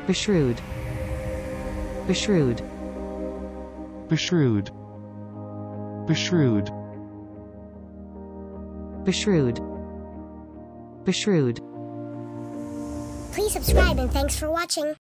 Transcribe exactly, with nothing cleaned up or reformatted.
beshrewed, beshrewed, beshrewed, beshrewed, beshrewed, beshrewed. Please subscribe and thanks for watching.